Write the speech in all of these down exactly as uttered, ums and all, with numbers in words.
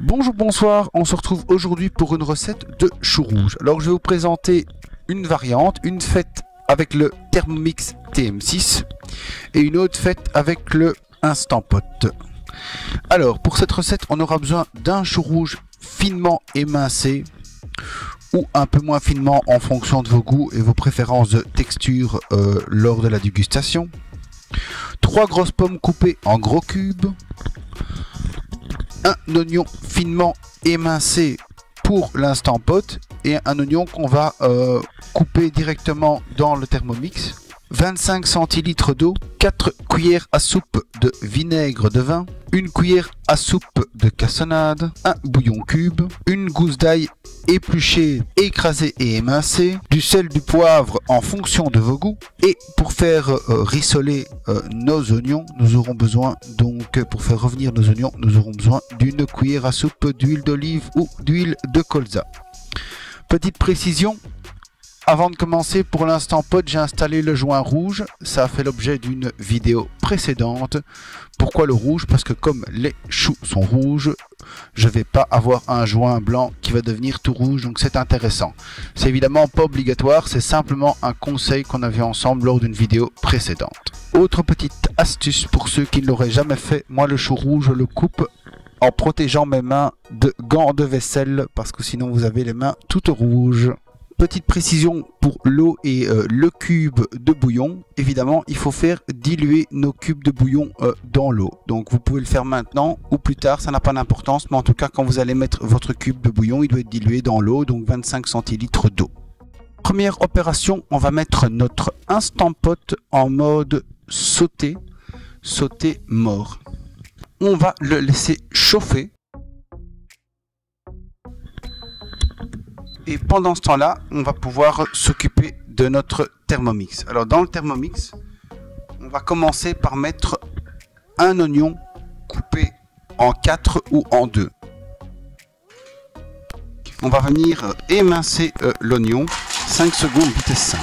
Bonjour, bonsoir, on se retrouve aujourd'hui pour une recette de chou rouge. Alors je vais vous présenter une variante, une faite avec le Thermomix T M six et une autre faite avec le Instant Pot. Alors pour cette recette on aura besoin d'un chou rouge finement émincé ou un peu moins finement en fonction de vos goûts et vos préférences de texture euh, lors de la dégustation. Trois grosses pommes coupées en gros cubes. Un oignon finement émincé pour l'Instant Pot et un oignon qu'on va euh, couper directement dans le Thermomix. vingt-cinq centilitres d'eau, quatre cuillères à soupe de vinaigre de vin, une cuillère à soupe de cassonade, un bouillon cube, une gousse d'ail épluchée, écrasée et émincée, du sel, du poivre en fonction de vos goûts. Et pour faire euh, rissoler euh, nos oignons, nous aurons besoin donc, pour faire revenir nos oignons, nous aurons besoin d'une cuillère à soupe d'huile d'olive ou d'huile de colza. Petite précision. Avant de commencer, pour l'Instant Pot, j'ai installé le joint rouge. Ça a fait l'objet d'une vidéo précédente. Pourquoi le rouge? Parce que comme les choux sont rouges, je ne vais pas avoir un joint blanc qui va devenir tout rouge, donc c'est intéressant. C'est évidemment pas obligatoire, c'est simplement un conseil qu'on a vu ensemble lors d'une vidéo précédente. Autre petite astuce pour ceux qui ne l'auraient jamais fait, moi le chou rouge, je le coupe en protégeant mes mains de gants de vaisselle, parce que sinon vous avez les mains toutes rouges. Petite précision pour l'eau et euh, le cube de bouillon. Évidemment, il faut faire diluer nos cubes de bouillon euh, dans l'eau. Donc vous pouvez le faire maintenant ou plus tard, ça n'a pas d'importance. Mais en tout cas, quand vous allez mettre votre cube de bouillon, il doit être dilué dans l'eau, donc vingt-cinq centilitres d'eau. Première opération, on va mettre notre Instant Pot en mode sauté, sauté mort. On va le laisser chauffer. Et pendant ce temps-là, on va pouvoir s'occuper de notre Thermomix. Alors dans le Thermomix, on va commencer par mettre un oignon coupé en quatre ou en deux. On va venir émincer euh, l'oignon, cinq secondes vitesse cinq.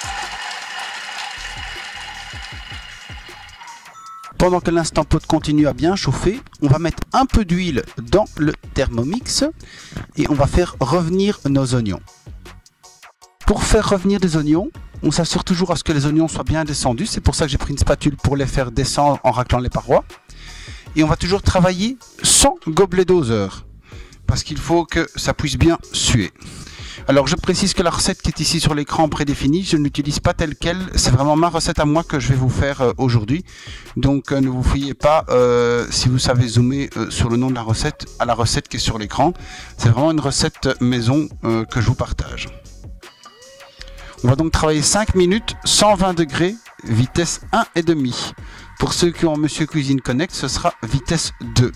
Pendant que l'Instant Pot continue à bien chauffer, on va mettre un peu d'huile dans le Thermomix et on va faire revenir nos oignons. Pour faire revenir des oignons, on s'assure toujours à ce que les oignons soient bien descendus. C'est pour ça que j'ai pris une spatule pour les faire descendre en raclant les parois. Et on va toujours travailler sans gobelet doseur parce qu'il faut que ça puisse bien suer. Alors je précise que la recette qui est ici sur l'écran prédéfinie, je ne l'utilise pas telle quelle, c'est vraiment ma recette à moi que je vais vous faire euh, aujourd'hui. Donc euh, ne vous fiez pas, euh, si vous savez zoomer euh, sur le nom de la recette, à la recette qui est sur l'écran. C'est vraiment une recette maison euh, que je vous partage. On va donc travailler cinq minutes, cent vingt degrés, vitesse un virgule cinq. Pour ceux qui ont Monsieur Cuisine Connect, ce sera vitesse deux.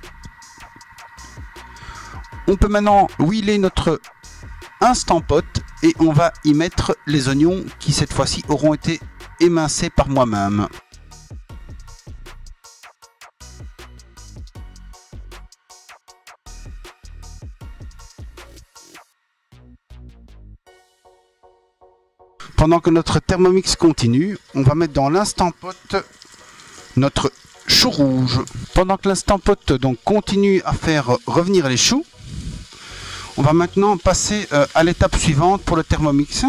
On peut maintenant huiler notre Instant Pot et on va y mettre les oignons qui cette fois-ci auront été émincés par moi-même. Pendant que notre Thermomix continue, on va mettre dans l'Instant Pot notre chou rouge. Pendant que l'Instant Pot donc continue à faire revenir les choux, on va maintenant passer euh, à l'étape suivante pour le Thermomix.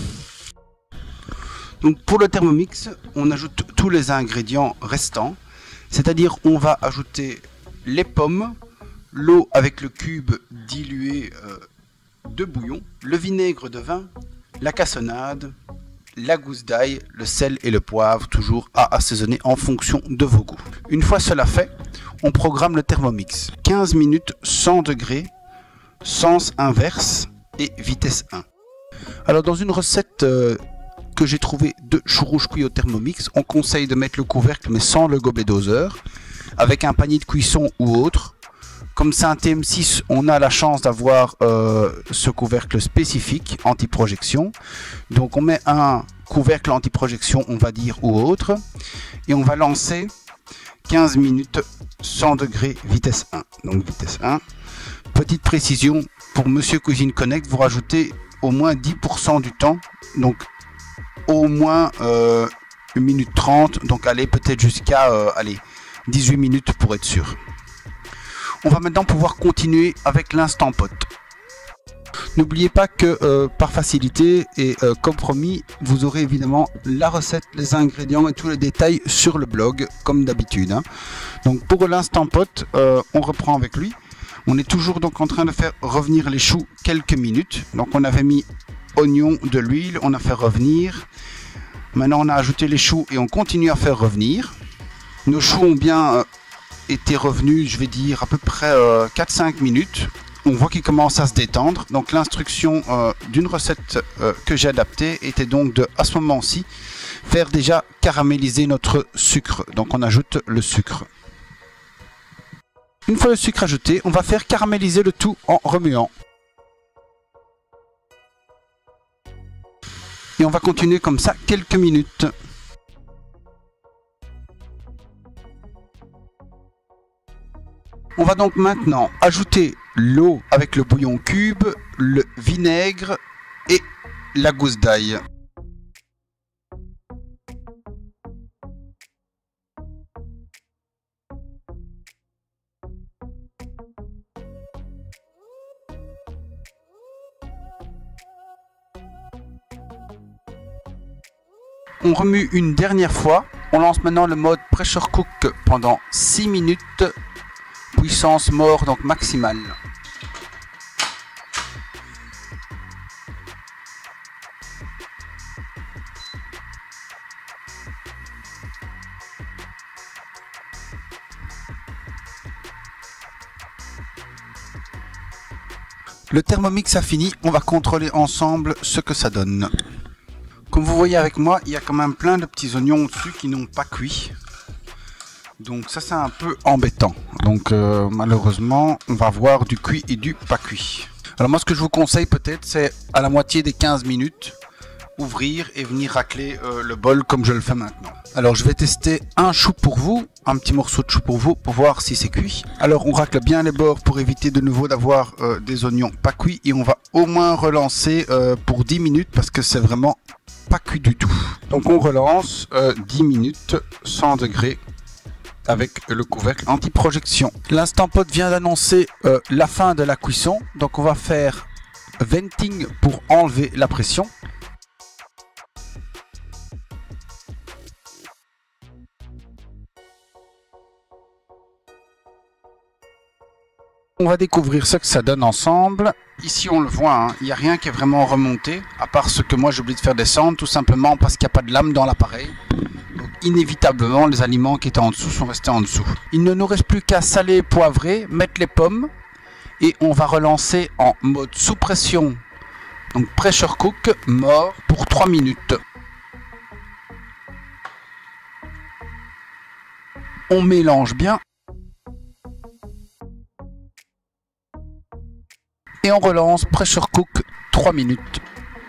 Donc pour le Thermomix, on ajoute tous les ingrédients restants, c'est-à-dire on va ajouter les pommes, l'eau avec le cube dilué euh, de bouillon, le vinaigre de vin, la cassonade, la gousse d'ail, le sel et le poivre, toujours à assaisonner en fonction de vos goûts. Une fois cela fait, on programme le Thermomix. quinze minutes, cent degrés, sens inverse et vitesse un. Alors dans une recette euh, que j'ai trouvée de chou rouge cuit au Thermomix, on conseille de mettre le couvercle mais sans le gobelet doseur, avec un panier de cuisson ou autre. Comme c'est un T M six, on a la chance d'avoir euh, ce couvercle spécifique anti-projection. Donc on met un couvercle anti-projection, on va dire, ou autre, et on va lancer quinze minutes, cent degrés, vitesse un. Donc vitesse un. Petite précision, pour Monsieur Cuisine Connect, vous rajoutez au moins dix pour cent du temps, donc au moins euh, une minute trente, donc allez peut-être jusqu'à euh, allez, dix-huit minutes pour être sûr. On va maintenant pouvoir continuer avec l'instant pot. N'oubliez pas que euh, par facilité et euh, comme promis, vous aurez évidemment la recette, les ingrédients et tous les détails sur le blog comme d'habitude. Hein. Donc pour l'instant pot, euh, on reprend avec lui. On est toujours donc en train de faire revenir les choux quelques minutes. Donc on avait mis oignon, de l'huile, on a fait revenir. Maintenant on a ajouté les choux et on continue à faire revenir. Nos choux ont bien euh, été revenus, je vais dire à peu près euh, quatre à cinq minutes. On voit qu'il commence à se détendre. Donc l'instruction euh, d'une recette euh, que j'ai adaptée était donc de, à ce moment-ci, faire déjà caraméliser notre sucre. Donc on ajoute le sucre. Une fois le sucre ajouté, on va faire caraméliser le tout en remuant. Et on va continuer comme ça quelques minutes. On va donc maintenant ajouter l'eau avec le bouillon cube, le vinaigre et la gousse d'ail. On remue une dernière fois. On lance maintenant le mode pressure cook pendant six minutes. Puissance mort, donc maximale. Le Thermomix a fini, on va contrôler ensemble ce que ça donne. Comme vous voyez avec moi, il y a quand même plein de petits oignons au-dessus qui n'ont pas cuit. Donc ça c'est un peu embêtant. Donc euh, malheureusement on va voir du cuit et du pas cuit. Alors moi ce que je vous conseille peut-être c'est à la moitié des quinze minutes ouvrir et venir racler euh, le bol comme je le fais maintenant. Alors je vais tester un chou pour vous, un petit morceau de chou pour vous pour voir si c'est cuit. Alors on racle bien les bords pour éviter de nouveau d'avoir euh, des oignons pas cuits et on va au moins relancer euh, pour dix minutes parce que c'est vraiment pas cuit du tout. Donc on relance euh, dix minutes, cent degrés. Avec le couvercle anti-projection. L'instant pot vient d'annoncer euh, la fin de la cuisson. Donc on va faire venting pour enlever la pression. On va découvrir ce que ça donne ensemble. Ici on le voit, hein, il n'y a rien qui est vraiment remonté. À part ce que moi j'ai oublié de faire descendre. Tout simplement parce qu'il n'y a pas de lame dans l'appareil. Inévitablement, les aliments qui étaient en dessous sont restés en dessous. Il ne nous reste plus qu'à saler et poivrer, mettre les pommes et on va relancer en mode sous pression. Donc pressure cook, mort pour trois minutes. On mélange bien. Et on relance pressure cook trois minutes.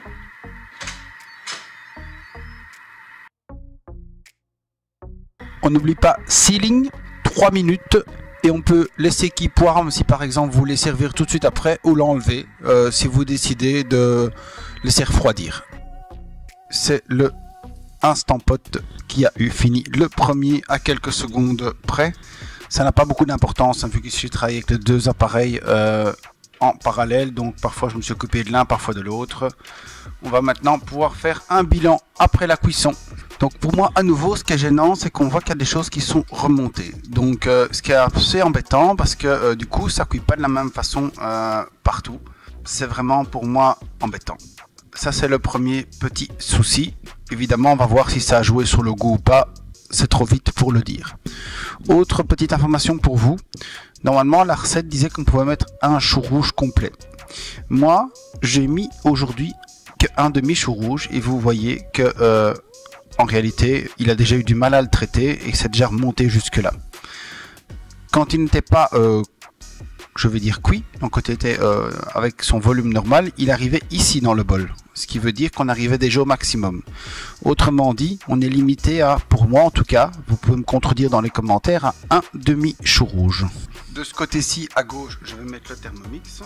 On n'oublie pas sealing, trois minutes, et on peut laisser qu'il poire si par exemple vous voulez servir tout de suite après ou l'enlever euh, si vous décidez de laisser refroidir. C'est le instant pot qui a eu fini le premier à quelques secondes près. Ça n'a pas beaucoup d'importance hein, vu que je travaille avec les deux appareils euh, en parallèle, donc parfois je me suis occupé de l'un, parfois de l'autre. On va maintenant pouvoir faire un bilan après la cuisson. Donc pour moi, à nouveau, ce qui est gênant, c'est qu'on voit qu'il y a des choses qui sont remontées. Donc euh, ce qui est assez embêtant, parce que euh, du coup, ça ne cuit pas de la même façon euh, partout. C'est vraiment pour moi embêtant. Ça, c'est le premier petit souci. Évidemment, on va voir si ça a joué sur le goût ou pas. C'est trop vite pour le dire. Autre petite information pour vous. Normalement, la recette disait qu'on pouvait mettre un chou rouge complet. Moi, j'ai mis aujourd'hui qu'un demi-chou rouge et vous voyez que... Euh, En réalité, il a déjà eu du mal à le traiter et c'est déjà remonté jusque là. Quand il n'était pas, euh, je vais dire cuit, donc quand il était euh, avec son volume normal, il arrivait ici dans le bol. Ce qui veut dire qu'on arrivait déjà au maximum. Autrement dit, on est limité à, pour moi en tout cas, vous pouvez me contredire dans les commentaires, à un demi-chou rouge. De ce côté-ci, à gauche, je vais mettre le Thermomix.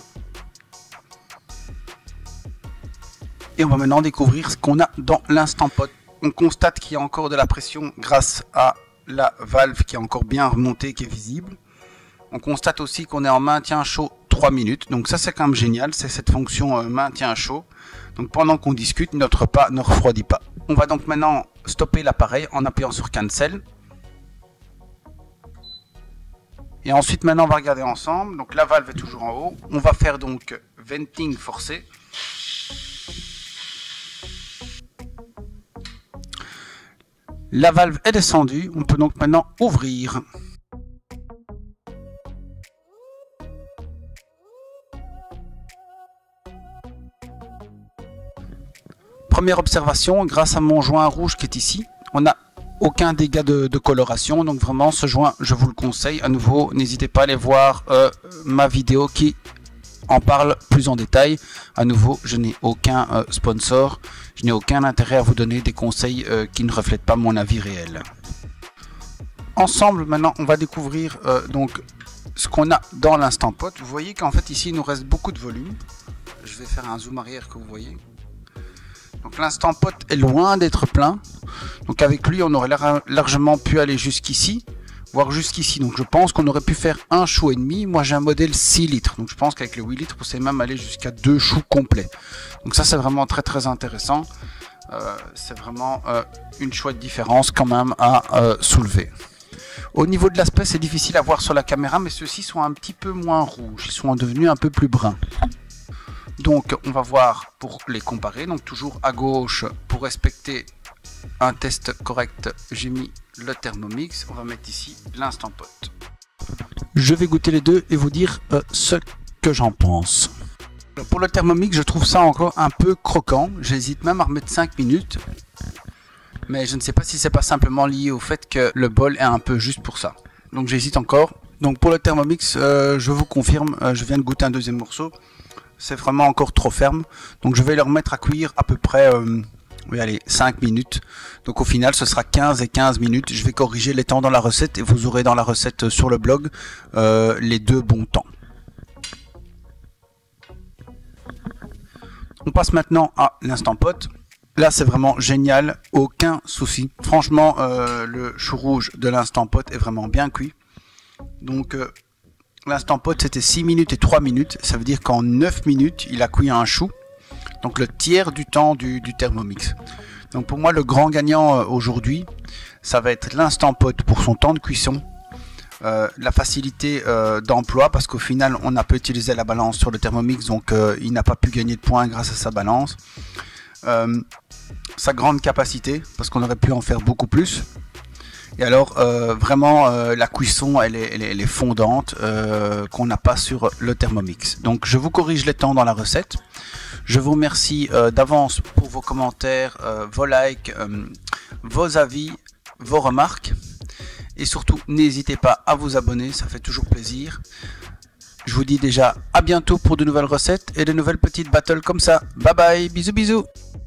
Et on va maintenant découvrir ce qu'on a dans l'instant pot. On constate qu'il y a encore de la pression grâce à la valve qui est encore bien remontée, qui est visible. On constate aussi qu'on est en maintien chaud trois minutes. Donc ça c'est quand même génial, c'est cette fonction euh, maintien chaud. Donc pendant qu'on discute, notre repas ne refroidit pas. On va donc maintenant stopper l'appareil en appuyant sur Cancel. Et ensuite maintenant on va regarder ensemble. Donc la valve est toujours en haut. On va faire donc venting forcé. La valve est descendue. On peut donc maintenant ouvrir. Première observation, grâce à mon joint rouge qui est ici, on n'a aucun dégât de, de coloration. Donc vraiment ce joint, je vous le conseille. À nouveau, n'hésitez pas à aller voir euh, ma vidéo qui en parle plus en détail. À nouveau, je n'ai aucun euh, sponsor. Je n'ai aucun intérêt à vous donner des conseils euh, qui ne reflètent pas mon avis réel. Ensemble, maintenant, on va découvrir euh, donc ce qu'on a dans l'instant pot. Vous voyez qu'en fait ici, il nous reste beaucoup de volume. Je vais faire un zoom arrière que vous voyez. Donc l'instant pot est loin d'être plein. Donc avec lui, on aurait largement pu aller jusqu'ici, voire jusqu'ici. Donc je pense qu'on aurait pu faire un chou et demi. Moi j'ai un modèle six litres. Donc je pense qu'avec les huit litres, on sait même aller jusqu'à deux choux complets. Donc ça c'est vraiment très très intéressant. Euh, c'est vraiment euh, une chouette différence quand même à euh, soulever. Au niveau de l'aspect, c'est difficile à voir sur la caméra, mais ceux-ci sont un petit peu moins rouges. Ils sont devenus un peu plus bruns. Donc on va voir pour les comparer. Donc toujours à gauche, pour respecter un test correct, j'ai mis le Thermomix. On va mettre ici l'instant pot. Je vais goûter les deux et vous dire euh, ce que j'en pense. Alors, pour le Thermomix, je trouve ça encore un peu croquant. J'hésite même à remettre cinq minutes. Mais je ne sais pas si c'est pas simplement lié au fait que le bol est un peu juste pour ça. Donc j'hésite encore. Donc pour le Thermomix, euh, je vous confirme, euh, je viens de goûter un deuxième morceau. C'est vraiment encore trop ferme. Donc je vais le remettre à cuire à peu près euh, oui, allez, cinq minutes. Donc au final ce sera quinze et quinze minutes. Je vais corriger les temps dans la recette et vous aurez dans la recette sur le blog euh, les deux bons temps. On passe maintenant à l'instant pot. Là c'est vraiment génial, aucun souci. Franchement euh, le chou rouge de l'instant pot est vraiment bien cuit. Donc euh, l'instant pot c'était six minutes et trois minutes, ça veut dire qu'en neuf minutes il a cuit un chou, donc le tiers du temps du, du Thermomix. Donc pour moi le grand gagnant euh, aujourd'hui ça va être l'instant pot pour son temps de cuisson, euh, la facilité euh, d'emploi parce qu'au final on n'a pas utilisé la balance sur le Thermomix, donc euh, il n'a pas pu gagner de points grâce à sa balance, euh, sa grande capacité parce qu'on aurait pu en faire beaucoup plus. Et alors euh, vraiment euh, la cuisson elle est, elle est, elle est fondante euh, qu'on n'a pas sur le Thermomix. Donc je vous corrige les temps dans la recette. Je vous remercie euh, d'avance pour vos commentaires, euh, vos likes, euh, vos avis, vos remarques. Et surtout n'hésitez pas à vous abonner, ça fait toujours plaisir. Je vous dis déjà à bientôt pour de nouvelles recettes et de nouvelles petites battles comme ça. Bye bye, bisous bisous.